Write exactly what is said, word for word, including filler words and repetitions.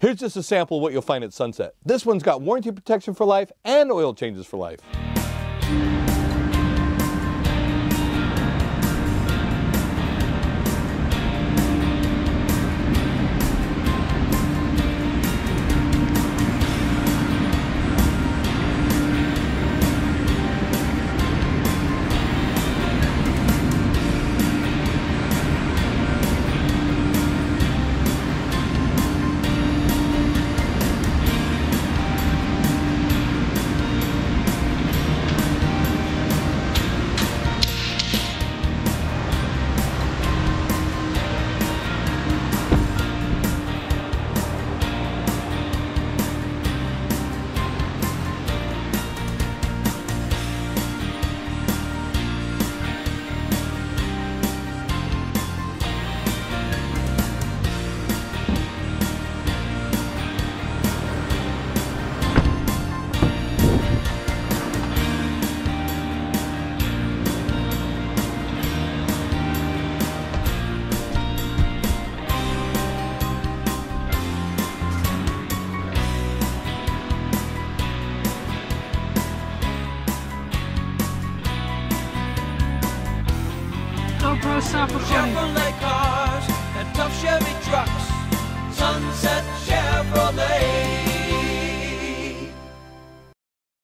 Here's just a sample of what you'll find at Sunset. This one's got warranty protection for life and oil changes for life. GoPro Sample Chevrolet cars and tough Chevy trucks. Sunset Chevrolet.